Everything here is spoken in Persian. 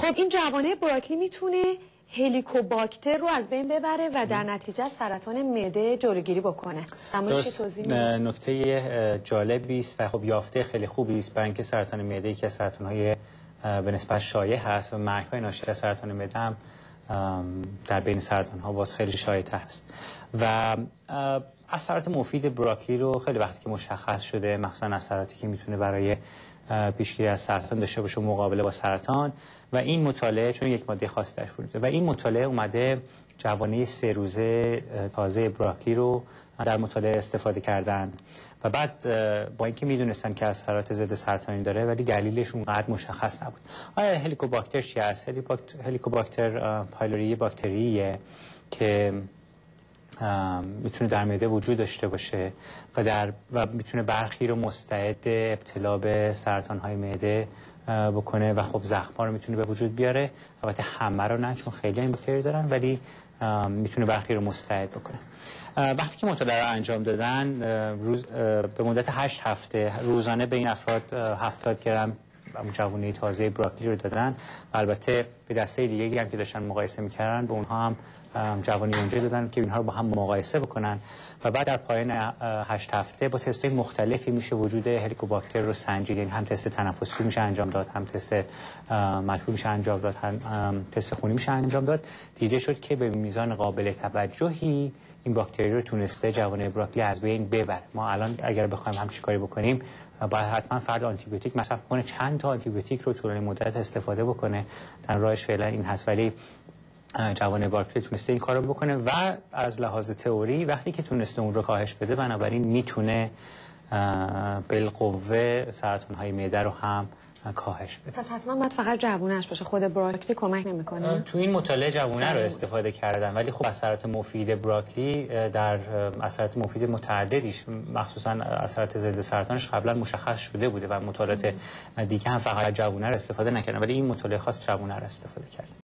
خب این جوانه براکلی میتونه هلیکوباکتر رو از بین ببره و در نتیجه سرطان معده جلوگیری بکنه. نکته جالبی است و خب یافته خیلی خوبی است برای اینکه سرطان معده یکی از سرطان‌های به نسبت شایع هست و مرگ‌های ناشی از سرطان معده هم در بین سرطان‌ها باز خیلی شایع‌تر است. و اثرات مفید براکلی رو خیلی وقتی که مشخص شده، مخصوصا اثراتی که میتونه برای پیشگیری از سرطان داشته باشه، مقابله با سرطان، و این مطالعه چون یک ماده خاصی در فروده و این مطالعه اومده جوانه 3 روزه تازه براکلی رو در مطالعه استفاده کردن و بعد با اینکه میدونستن که اثرات ضد سرطانی داره ولی دلیلش اونقدر مشخص نبود. آیا هلیکوباکتر چی هست؟ هلیکوباکتر پایلوری باکتریه که میتونه در معده وجود داشته باشه و میتونه برخی رو مستعد ابتلا به سرطان‌های معده بکنه و خب زخم‌ها رو میتونه به وجود بیاره. البته همه رو نه چون خیلی این باکتری دارن، ولی میتونه برخی رو مستعد بکنه. وقتی که مطالعه رو انجام دادن به مدت 8 هفته روزانه به این افراد 70 گرم جوانه تازه براکلی رو دادن و البته به دسته دیگه هم که داشتن مقایسه میکردن به اونها هم جوانه اونجا دادن که اینها رو با هم مقایسه بکنن و بعد در پایان 8 هفته با تست‌های مختلفی میشه وجود هلیکوباکتر رو سنجید. یعنی هم تست تنفسی میشه انجام داد، هم تست مدفوع میشه انجام داد، هم تست خونی میشه انجام داد. دیده شد که به میزان قابل توجهی این باکتری رو تونسته جوانه براکلی از بین ببره. ما الان اگر بخوایم همچین کاری بکنیم باید حتما فرد آنتیبیوتیک مصرف کنه، چند تا آنتیبیوتیک رو طولانی مدت استفاده بکنه. در راهش فعلا این هست، ولی جوانه براکلی تونسته این کارو بکنه و از لحاظ تئوری وقتی که تونسته اون رو کاهش بده، بنابراین میتونه بالقوه سرطان‌های معده رو هم کاهش بده. پس حتما باید فقط جوونه‌اش باشه، خود براکلی کمک نمیکنه؟ تو این مطالعه جوونه رو استفاده کردن، ولی خب اثرات مفید براکلی در اثرات مفید متعددیش، مخصوصا اثرات ضد سرطانش قبلا مشخص شده بوده و مطالعات دیگه هم فقط جوونه رو استفاده نکردن، ولی این مطالعه خاص جوونه رو استفاده کرد.